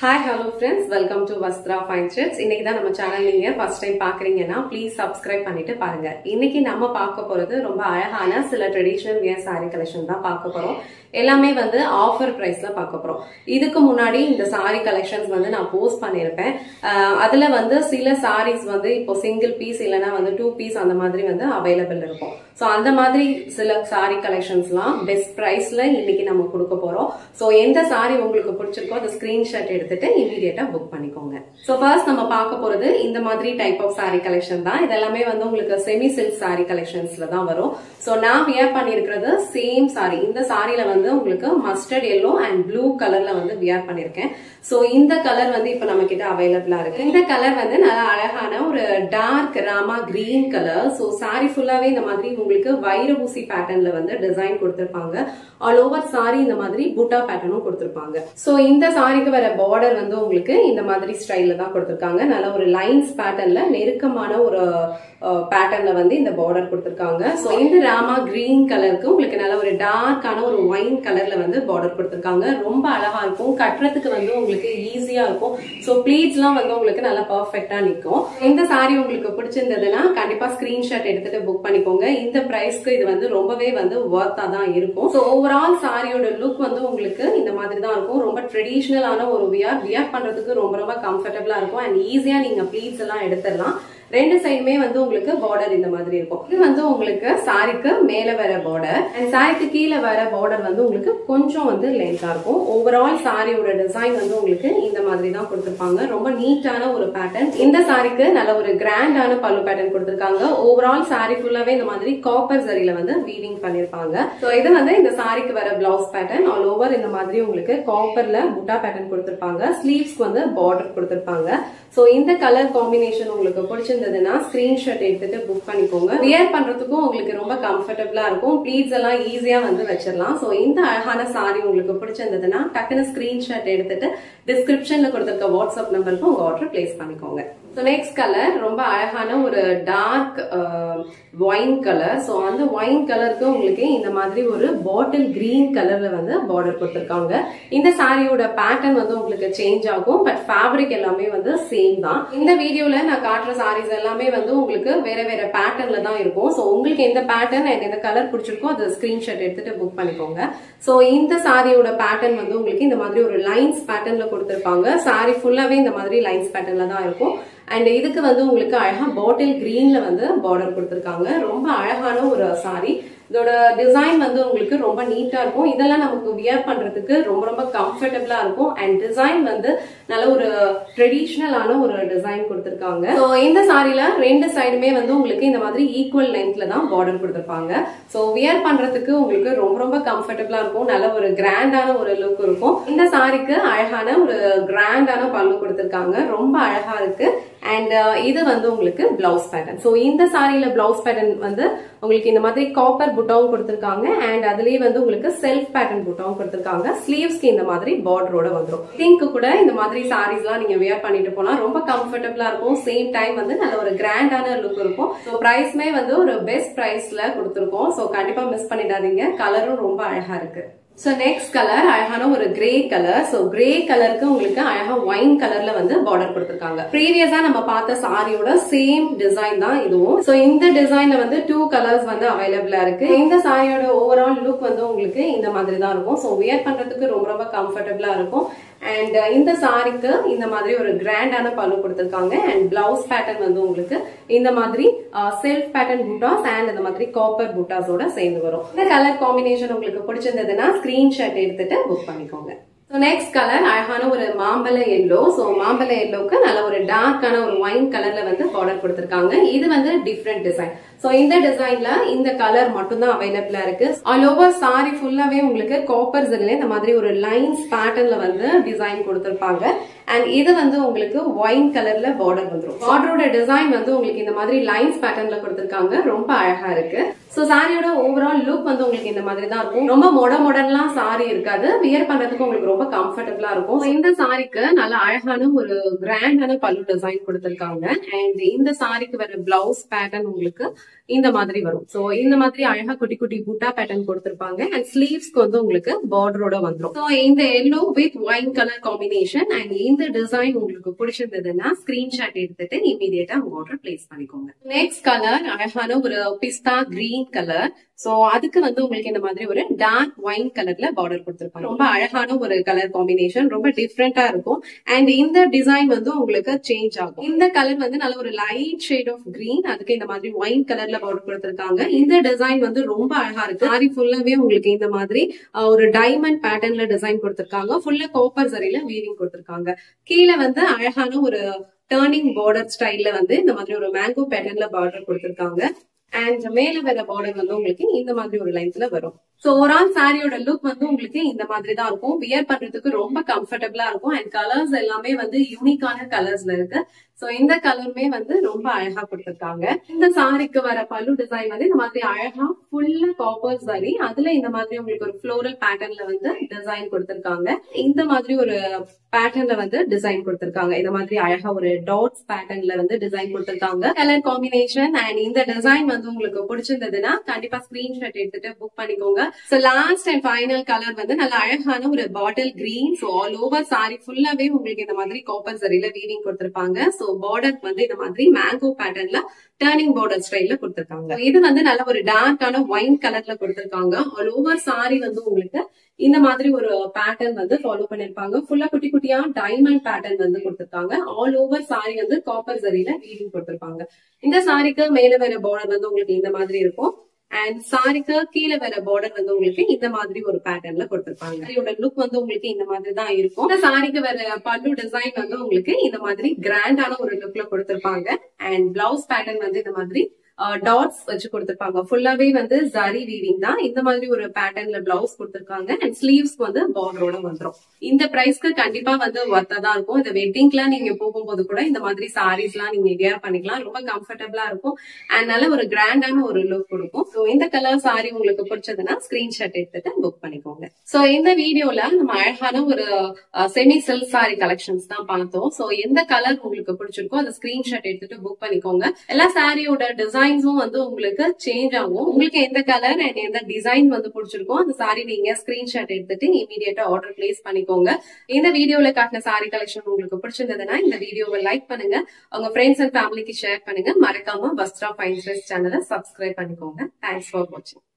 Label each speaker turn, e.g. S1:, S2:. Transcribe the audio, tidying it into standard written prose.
S1: Hi, hello friends. Welcome to Vastra Fine Threads. இன்னைக்கு தான் நம்ம சேனல் நீங்க ஃபர்ஸ்ட் டைம் பாக்குறீங்கன்னா ப்ளீஸ் சப்ஸ்கிரைப் பண்ணிட்டு பாருங்க. இன்னைக்கு நம்ம பார்க்க போறது ரொம்ப அழகான சில ட்ரெடிஷனல் வியர் saree கலெக்ஷன் தான் பார்க்க போறோம். எல்லாமே வந்து ஆஃபர் பிரைஸ்ல பார்க்க போறோம். இதுக்கு முன்னாடி இந்த saree கலெக்ஷன்ஸ் வந்து நான் போஸ்ட் பண்ணிருப்பேன். அதுல வந்து சில sarees வந்து இப்போ சிங்கிள் பீஸ் இல்லனா வந்து 2 பீஸ் அந்த மாதிரி வந்து அவைலபிள் இருக்கும். சோ அந்த மாதிரி சில saree கலெக்ஷன்ஸ்லாம் பெஸ்ட் பிரைஸ்ல இன்னைக்கு நம்ம கொடுக்க போறோம். சோ எந்த saree உங்களுக்கு பிடிச்சிருக்கோ அந்த ஸ்கிரீன்ஷாட் எடுத்துட்டு இமிடியேட்டா புக் பண்ணிக்கோங்க. சோ ஃபர்ஸ்ட் நம்ம பார்க்க போறது இந்த மாதிரி டைப் ஆஃப் saree கலெக்ஷன் தான். இதெல்லாமே வந்து உங்களுக்கு செமி சில்க் saree கலெக்ஷன்ஸ்ல தான் வரும். சோ நான் வியர் பண்ணிருக்கிறது சேம் saree. இந்த சாரில வந்து உங்களுக்கு மஸ்டர்ட் yellow அண்ட் ப்ளூ கலர்ல வந்து வியர் பண்ணிருக்கேன். சோ இந்த கலர் வந்து இப்ப நம்ம கிட்ட அவைலபிளா இருக்கு. இந்த கலர் வந்து நல்ல அழகான ஒரு dark rama green colour. So saree ஃபுல்லாவே இந்த மாதிரி உங்களுக்கு வைரபூசி பேட்டர்ன்ல வந்து டிசைன் கொடுத்திருப்பாங்க. ஆல் ஓவர் saree இந்த மாதிரி புட்டா பேட்டர்னும் கொடுத்திருப்பாங்க. சோ இந்த சாரிக்கு வர பார்டர் வந்து உங்களுக்கு இந்த மாதிரி ஸ்டைல்ல தான் கொடுத்திருக்காங்க. நல்ல ஒரு லைன்ஸ் பேட்டர்ன்ல நெருக்கமான ஒரு பேட்டர்ன்ல வந்து இந்த பார்டர் கொடுத்திருக்காங்க. சோ இந்த ராமா கிரீன் கலருக்கு உங்களுக்கு நல்ல ஒரு டார்க்கான ஒரு ஒயின் கலர்ல வந்து பார்டர் கொடுத்திருக்காங்க. ரொம்ப அழகா இருக்கும். கட்டுறதுக்கு வந்து உங்களுக்கு ஈஸியா இருக்கும். சோ ப்ளீட்ஸ் எல்லாம் வந்து உங்களுக்கு நல்லா பெர்ஃபெக்ட்டா நிக்கும். இந்த சாரி உங்களுக்கு பிடிச்சிருந்ததுன்னா கண்டிப்பா ஸ்கிரீன்ஷாட் எடுத்துட்டு புக் பண்ணிக்கோங்க. இந்த பிரைஸ்க்கு இது வந்து ரொம்பவே வந்து வர்த்தா தான் இருக்கும். சோ ஓவரால் சாரியோட லுக் வந்து உங்களுக்கு இந்த மாதிரி தான் இருக்கும். ரொம்ப ட்ரெடிஷனலான ஒரு வியர் பண்றதுக்கு ரொம்ப ரொம்ப கம்ஃபர்டபிளா இருக்கும் அண்ட் ஈஸியா நீங்க ப்ளீட்ஸ் எல்லாம் எடுத்துடலாம். ரெண்டு சைடுமே வந்து உங்களுக்கு பார்டர் இந்த மாதிரி இருக்கும். இது வந்து உங்களுக்கு சாரிக்கு மேல வர பார்டர் அண்ட் சாரிக்கு கீழே வர பார்டர் வந்து உங்களுக்கு கொஞ்சம் வந்து லென்த்தா இருக்கும். ஓவரால் சாரியோட டிசைன் வந்து உங்களுக்கு இந்த மாதிரி தான் கொடுத்திருப்பாங்க. ரொம்ப நீட்டான ஒரு பேட்டர்ன். இந்த சாரிக்கு நல்ல ஒரு கிராண்டான பல்லு பேட்டர்ன் கொடுத்திருக்காங்க. ஓவரால் சாரி ஃபுல்லாவே இந்த மாதிரி காப்பர் ஜரியில வந்து வீவிங் பண்ணிருப்பாங்க. சோ இது வந்து இந்த சாரிக்கு வர பிளவுஸ் பேட்டர்ன். ஆல் ஓவர் இந்த மாதிரி உங்களுக்கு காப்பர்ல புட்டா பேட்டர்ன் கொடுத்திருப்பாங்க. ஸ்லீவ்ஸ்க்கு வந்து பார்டர் கொடுத்திருப்பாங்க. சோ இந்த கலர் காம்பினேஷன் உங்களுக்கு பிடிச்சிருந்ததுன்னா ஸ்கிரீன்ஷாட் எடுத்துட்டு புக் பண்ணிக்கோங்க. வியர் பண்றதுக்கும் உங்களுக்கு ரொம்ப கம்ஃபர்டபிளா இருக்கும். ப்ளீட்ஸ் எல்லாம் ஈஸியா வந்து வச்சிடலாம். சோ இந்த அழகான சாரி உங்களுக்கு பிடிச்சிருந்ததுன்னா டக்குன்னு ஸ்கிரீன்ஷாட் எடுத்துட்டு டிஸ்கிரிப்ஷன்ல கொடுத்திருக்க வாட்ஸ்அப் நம்பருக்கு உங்க ஆர்டர் பிளேஸ் பண்ணிக்கோங்க. சோ நெக்ஸ்ட் கலர் ரொம்ப அழகான ஒரு டார்க் ஒயின் கலர். சோ அந்த ஒயின் கலருக்கு உங்களுக்கு இந்த மாதிரி ஒரு பாட்டில் கிரீன் கலர்ல வந்து பார்டர் கொடுத்திருக்காங்க. இந்த சாரியோட பேட்டர்ன் வந்து உங்களுக்கு சேஞ்ச் ஆகும். பட் ஃபேப்ரிக் எல்லாமே வந்து சேம் தான். இந்த வீடியோல நான் காட்டுற சாரீஸ் எல்லாமே வந்து உங்களுக்கு வேற வேற பேட்டர்ன்ல தான் இருக்கும். சோ உங்களுக்கு எந்த பேட்டர்ன் அண்ட் எந்த கலர் பிடிச்சிருக்கோ அதை ஸ்கிரீன்ஷாட் எடுத்துட்டு புக் பண்ணிக்கோங்க. சோ இந்த சாரியோட பேட்டர்ன் வந்து உங்களுக்கு இந்த மாதிரி ஒரு லைன்ஸ் பேட்டர்ன்ல கொடுத்திருப்பாங்க. சாரி ஃபுல்லாவே இந்த மாதிரி லைன்ஸ் பேட்டர்ன்ல தான் இருக்கும். அண்ட் இதுக்கு வந்து உங்களுக்கு அழகா பாட்டில் கிரீன்ல வந்து பார்டர் கொடுத்திருக்காங்க. ரொம்ப அழகான ஒரு சாரி. இதோட டிசைன் வந்து உங்களுக்கு ரொம்ப நீட்டா இருக்கும். இதெல்லாம் நமக்கு வியர் பண்றதுக்கு ரொம்ப ரொம்ப கம்ஃபர்டபிளா இருக்கும். அண்ட் டிசைன் வந்து நல்ல ஒரு ட்ரெடிஷனலான ஒரு டிசைன் கொடுத்திருக்காங்க. சோ இந்த சாரில ரெண்டு சைடுமே வந்து உங்களுக்கு இந்த மாதிரி ஈக்குவல் லென்த்ல தான் பார்டர் கொடுத்திருப்பாங்க. சோ வியர் பண்றதுக்கு உங்களுக்கு ரொம்ப ரொம்ப கம்ஃபர்டபிளா இருக்கும். நல்ல ஒரு கிராண்டான ஒரு லுக் இருக்கும். இந்த சாரிக்கு அழகான ஒரு கிராண்டான பல்லு கொடுத்திருக்காங்க. ரொம்ப அழகா இருக்கு. அண்ட் இது வந்து உங்களுக்கு பிளவுஸ் பேட்டர்ன். சோ இந்த சாரியில பிளவுஸ் பேட்டர்ன் வந்து உங்களுக்கு இந்த மாதிரி காப்பர் புட்டாவும் கொடுத்திருக்காங்க. அண்ட் அதுலயே வந்து உங்களுக்கு செல்ஃப் பேட்டர்ன் புட்டாவும் கொடுத்திருக்காங்க. ஸ்லீவ்ஸ்க்கு இந்த மாதிரி பார்டரோட வந்துடும். திங்க் கூட இந்த மாதிரி சாரீஸ் எல்லாம் நீங்க வியர் பண்ணிட்டு போனா ரொம்ப கம்ஃபர்டபிளா இருக்கும். சேம் டைம் வந்து நல்ல ஒரு கிராண்டான லுக் இருக்கும். சோ பிரைஸ்மே வந்து ஒரு பெஸ்ட் பிரைஸ்ல கொடுத்திருக்கோம். சோ கண்டிப்பா மிஸ் பண்ணிடாதீங்க. கலரும் ரொம்ப அழகா இருக்கு. சோ நெக்ஸ்ட் கலர் அழகான ஒரு கிரே கலர். சோ கிரே கலருக்கு உங்களுக்கு அழகா ஒயின் கலர்ல வந்து பார்டர் கொடுத்திருக்காங்க. ப்ரீவியஸா நம்ம பார்த்த சாரியோட சேம் டிசைன் தான் இதுவும். சோ இந்த டிசைன்ல வந்து 2 கலர்ஸ் வந்து அவைலபிளா இருக்கு. இந்த சாரியோட ஓவரால் லுக் வந்து உங்களுக்கு இந்த மாதிரி தான் இருக்கும். சோ வியர் பண்றதுக்கு ரொம்ப ரொம்ப கம்ஃபர்டபிளா இருக்கும். அண்ட் இந்த சாரிக்கு இந்த மாதிரி ஒரு கிராண்டான பல்லு கொடுத்திருக்காங்க. அண்ட் பிளவுஸ் பேட்டர்ன் வந்து உங்களுக்கு இந்த மாதிரி செல்ஃப் பேட்டர்ன் பூட்டாஸ் அண்ட் இந்த மாதிரி காப்பர் பூட்டாஸோட சேர்ந்து வரும். இந்த கலர் காம்பினேஷன் உங்களுக்கு பிடிச்சிருந்ததுன்னா ஸ்கிரீன்ஷாட் எடுத்துட்டு புக் பண்ணிக்கோங்க. நெக்ஸ்ட் கலர் அழகான ஒரு மாம்பழ எல்லோ. சோ மாம்பழ எல்லோக்கு நல்ல ஒரு டார்க்கான ஒரு ஒயின் கலர்ல வந்து பார்டர் கொடுத்திருக்காங்க. இது வந்து டிஃப்ரெண்ட் டிசைன். சோ இந்த டிசைன்ல இந்த கலர் மட்டும் தான் அவைலபிளா இருக்கு. ஆல் ஓவர் சாரி ஃபுல்லாவே உங்களுக்கு காப்பர் ஜரியில இந்த மாதிரி ஒரு லைன்ஸ் பேட்டர்ன்ல வந்து டிசைன் கொடுத்திருப்பாங்க. அண்ட் இது வந்து உங்களுக்கு ஒயின் கலர்ல பார்டர் வந்துடும். பார்டரோட டிசைன் வந்து உங்களுக்கு இந்த மாதிரி லைன்ஸ் பேட்டர்ன்ல கொடுத்திருக்காங்க. ரொம்ப அழகா இருக்கு. சோ சாரியோட ஓவரால் லுக் வந்து உங்களுக்கு இந்த மாதிரி தான் இருக்கும். ரொம்ப மாடர்ன்லாம் சாரி இருக்காது. வியர் பண்றதுக்கு உங்களுக்கு ரொம்ப கம்ஃபர்டபிளா இருக்கும். இந்த சாரிக்கு நல்ல அழகான ஒரு கிராண்டான பல்லு டிசைன் கொடுத்திருக்காங்க. அண்ட் இந்த சாரிக்கு வர பிளவுஸ் பேட்டர்ன் உங்களுக்கு இந்த மாதிரி வரும். சோ இந்த மாதிரி அழகா குட்டி குட்டி பூட்டா பேட்டர்ன் கொடுத்திருப்பாங்க. அண்ட் ஸ்லீவ்ஸ்க்கு வந்து உங்களுக்கு பார்டரோட வந்துரும். சோ இந்த yellow with wine colour combination and இந்த டிசைன் உங்களுக்கு பிடிச்சிருந்ததுன்னா ஸ்கிரீன்ஷாட் எடுத்துட்டு இமீடியட்டா உங்க ஆர்டர் பிளேஸ் பண்ணிக்கோங்க. நெக்ஸ்ட் கலர் அழகான ஒரு பிஸ்தா கிரீன் கலர். சோ அதுக்கு வந்து உங்களுக்கு இந்த மாதிரி ஒரு டார்க் ஒயின் கலர்ல பார்டர் கொடுத்திருப்பாங்க. ரொம்ப அழகான ஒரு கலர் காம்பினேஷன், ரொம்ப டிஃப்ரெண்டா இருக்கும். அண்ட் இந்த டிசைன் வந்து உங்களுக்கு சேஞ்ச் ஆகும். இந்த கலர் வந்து நல்ல ஒரு லைட் ஷேட் ஆஃப் கிரீன், அதுக்கு இந்த மாதிரி ஒயின் கலர்ல பார்டர் கொடுத்திருக்காங்க. இந்த டிசைன் வந்து ரொம்ப அழகா இருக்கு. சாரி ஃபுல்லாவே உங்களுக்கு இந்த மாதிரி ஒரு டைமண்ட் பேட்டர்ன்ல டிசைன் கொடுத்திருக்காங்க. ஃபுல்லா காப்பர் சரியில வீவிங் கொடுத்திருக்காங்க. கீழே வந்து அழகான ஒரு டர்னிங் பார்டர் ஸ்டைல்ல வந்து இந்த மாதிரி ஒரு மேங்கோ பேட்டர்ன்ல பார்டர் கொடுத்திருக்காங்க. அண்ட் மேல வர பார்டர் வந்து உங்களுக்கு இந்த மாதிரி ஒரு லைன்ஸ்ல வரும். சோ ஓவரால் சாரியோட லுக் வந்து உங்களுக்கு இந்த மாதிரி தான் இருக்கும். வியர் பண்றதுக்கு ரொம்ப கம்ஃபர்டபுளா இருக்கும். அண்ட் கலர்ஸ் எல்லாமே வந்து யூனிக்கான கலர்ஸ்ல இருக்கு. சோ இந்த கலருமே வந்து ரொம்ப அழகா கொடுத்திருக்காங்க. இந்த சாரிக்கு வர பல்லு டிசைன் வந்து இந்த மாதிரி அழகா ஃபுல்லா காப்பர் சாரி, அதுல இந்த மாதிரி உங்களுக்கு ஒரு ஃப்ளோரல் பேட்டர்ன்ல வந்து டிசைன் கொடுத்திருக்காங்க. இந்த மாதிரி ஒரு பேட்டர்ன்ல வந்து டிசைன் கொடுத்திருக்காங்க. இந்த மாதிரி அழகா ஒரு டாட்ஸ் பேட்டர்ன்ல வந்து டிசைன் கொடுத்திருக்காங்க. கலர் காம்பினேஷன் அண்ட் இந்த டிசைன் வந்து உங்களுக்கு பிடிச்சிருந்ததுன்னா கண்டிப்பா ஸ்கிரீன்ஷாட் எடுத்துட்டு புக் பண்ணிக்கோங்க. So last and final colour வந்து நல்ல அழகான ஒரு bottle green. So all over sari ஃபுல்லாவே உங்களுக்கு இந்த மாதிரி காப்பர் சரியில வீவிங் கொடுத்திருப்பாங்க. சோ பார்டர் வந்து இந்த மாதிரி மேங்கோ பேட்டர்ன்ல டர்னிங் பார்டர் ஸ்டைல்ல கொடுத்திருக்காங்க. இது வந்து நல்ல ஒரு டார்க்கான ஒயின் கலர்ல கொடுத்திருக்காங்க. ஆல் ஓவர் சாரி வந்து உங்களுக்கு இந்த மாதிரி ஒரு பேட்டர்ன் வந்து ஃபாலோ பண்ணிருப்பாங்க. ஃபுல்லா குட்டி குட்டியா டைமண்ட் பேட்டர்ன் வந்து கொடுத்திருக்காங்க. ஆல் ஓவர் சாரி வந்து காப்பர் சரியில வீவிங் கொடுத்திருப்பாங்க. இந்த சாரிக்கு மேல வர பார்டர் வந்து உங்களுக்கு இந்த மாதிரி இருக்கும். அண்ட் சாரிக்கு கீழே வர பார்டர் வந்து உங்களுக்கு இந்த மாதிரி ஒரு பேட்டர்ன்ல கொடுத்திருப்பாங்க. சாரியோட லுக் வந்து உங்களுக்கு இந்த மாதிரி தான் இருக்கும். இந்த சாரிக்கு வர பல்லு டிசைன் வந்து உங்களுக்கு இந்த மாதிரி கிராண்டான ஒரு லுக்ல கொடுத்திருப்பாங்க. அண்ட் பிளவுஸ் பேட்டர்ன் வந்து இந்த மாதிரி டாட்ஸ் வச்சு கொடுத்திருப்பாங்க. ஃபுல்லாவே வந்து ஜரி வீவிங் தான். இந்த மாதிரி ஒரு பேட்டர்ன்ல பிளவுஸ் கொடுத்திருக்காங்க. அண்ட் ஸ்லீவ்ஸ்க்கு வந்து பார்டரோட வந்துரும். இந்த பிரைஸ்க்கு கண்டிப்பா வந்து ஒர்த்தா தான் இருக்கும். இந்த வெட்டிங்லாம் நீங்க போகும்போது கூட இந்த மாதிரி சாரீஸ் எல்லாம் நீங்க வியர் பண்ணிக்கலாம். ரொம்ப கம்ஃபர்டபுளா இருக்கும். அண்ட் நல்ல ஒரு கிராண்டான ஒரு லுக் கொடுக்கும். சோ இந்த கலர் சாரி உங்களுக்கு பிடிச்சதுன்னா ஸ்கிரீன்ஷாட் எடுத்துட்டு புக் பண்ணிக்கோங்க. சோ இந்த வீடியோல நம்ம அழகான ஒரு செமி சில்க் சாரி கலெக்ஷன்ஸ் தான் பார்த்தோம். சோ எந்த கலர் உங்களுக்கு பிடிச்சிருக்கோ அந்த ஸ்கிரீன்ஷாட் எடுத்துட்டு புக் பண்ணிக்கோங்க. எல்லா சாரியோட டிசைன்ஸும் வந்து உங்களுக்கு சேஞ்ச் ஆகும். உங்களுக்கு எந்த கலர் அண்ட் எந்த டிசைன் வந்து பிடிச்சிருக்கோ அந்த சாரி நீங்க ஸ்கிரீன்ஷாட் எடுத்துட்டு இமீடியட்டா ஆர்டர் பிளேஸ் பண்ணிக்கோங்க. இந்த வீடியோல காட்டின சாரி கலெக்ஷன் உங்களுக்கு பிடிச்சிருந்ததுன்னா இந்த வீடியோவை லைக் பண்ணுங்க, உங்க ஃப்ரெண்ட்ஸ் அண்ட் ஃபேமிலிக்கு ஷேர் பண்ணுங்க. மறக்காம வஸ்த்ரா ஃபைன் ட்ரெஸ் சேனலை சப்ஸ்கிரைப் பண்ணிக்கோங்க. தேங்க்ஸ் ஃபார் வாட்சிங்.